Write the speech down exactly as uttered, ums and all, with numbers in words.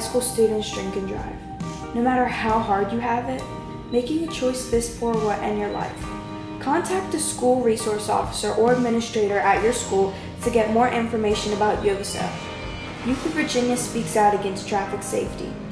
school students drink and drive. No matter how hard you have it, making a choice this poor will end your life. Contact the school resource officer or administrator at your school to get more information about YOSA. Youth of Virginia speaks out against traffic safety.